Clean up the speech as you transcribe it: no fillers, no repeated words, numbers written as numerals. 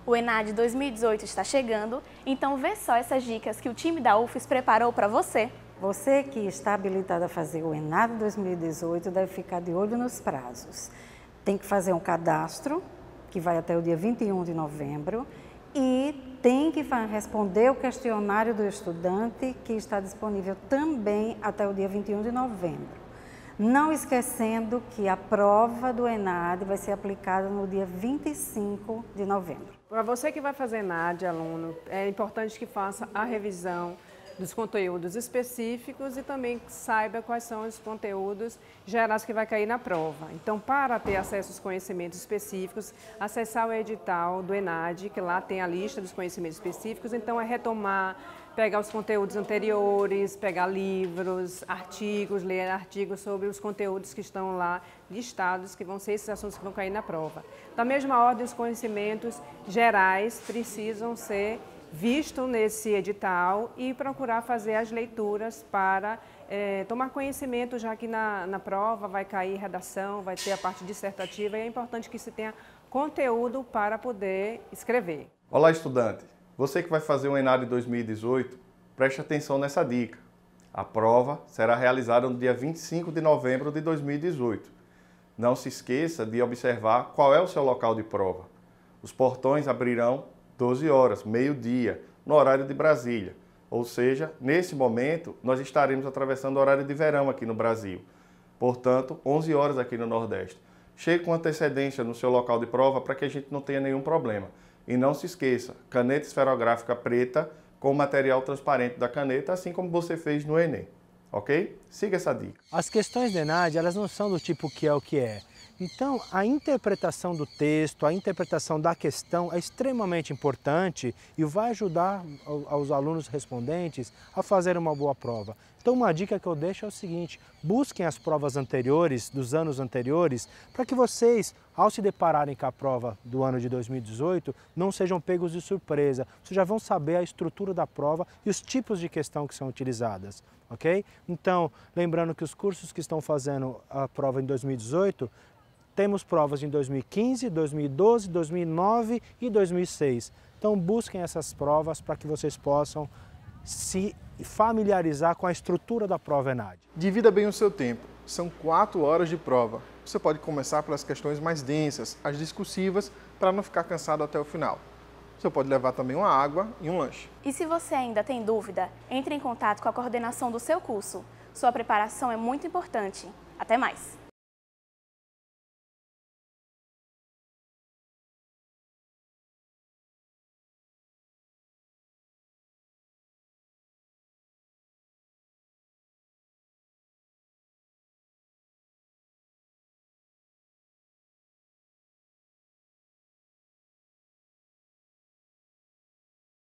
O ENAD 2018 está chegando, então vê só essas dicas que o time da UFES preparou para você. Você que está habilitado a fazer o ENAD 2018 deve ficar de olho nos prazos. Tem que fazer um cadastro, que vai até o dia 21 de novembro, e tem que responder o questionário do estudante, que está disponível também até o dia 21 de novembro. Não esquecendo que a prova do ENAD vai ser aplicada no dia 25 de novembro. Para você que vai fazer ENAD, aluno, é importante que faça a revisão dos conteúdos específicos e também saiba quais são os conteúdos gerais que vai cair na prova. Então, para ter acesso aos conhecimentos específicos, acessar o edital do ENAD, que lá tem a lista dos conhecimentos específicos, então é retomar, pegar os conteúdos anteriores, pegar livros, artigos, ler artigos sobre os conteúdos que estão lá listados, que vão ser esses assuntos que vão cair na prova. Da mesma ordem, os conhecimentos gerais precisam ser visto nesse edital e procurar fazer as leituras para tomar conhecimento, já que na prova vai cair redação, vai ter a parte dissertativa e é importante que se tenha conteúdo para poder escrever. Olá, estudante! Você que vai fazer o ENAD 2018, preste atenção nessa dica. A prova será realizada no dia 25 de novembro de 2018. Não se esqueça de observar qual é o seu local de prova. Os portões abrirão 12 horas, meio-dia, no horário de Brasília. Ou seja, nesse momento, nós estaremos atravessando o horário de verão aqui no Brasil. Portanto, 11 horas aqui no Nordeste. Chegue com antecedência no seu local de prova para que a gente não tenha nenhum problema. E não se esqueça, caneta esferográfica preta com material transparente da caneta, assim como você fez no Enem. Ok? Siga essa dica. As questões do ENAD, elas não são do tipo que é o que é. Então, a interpretação do texto, a interpretação da questão é extremamente importante e vai ajudar aos alunos respondentes a fazer uma boa prova. Então, uma dica que eu deixo é o seguinte: busquem as provas anteriores, dos anos anteriores, para que vocês, ao se depararem com a prova do ano de 2018, não sejam pegos de surpresa. Vocês já vão saber a estrutura da prova e os tipos de questão que são utilizadas, ok? Então, lembrando que os cursos que estão fazendo a prova em 2018, temos provas em 2015, 2012, 2009 e 2006. Então busquem essas provas para que vocês possam se familiarizar com a estrutura da prova ENAD. Divida bem o seu tempo. São 4 horas de prova. Você pode começar pelas questões mais densas, as discursivas, para não ficar cansado até o final. Você pode levar também uma água e um lanche. E se você ainda tem dúvida, entre em contato com a coordenação do seu curso. Sua preparação é muito importante. Até mais!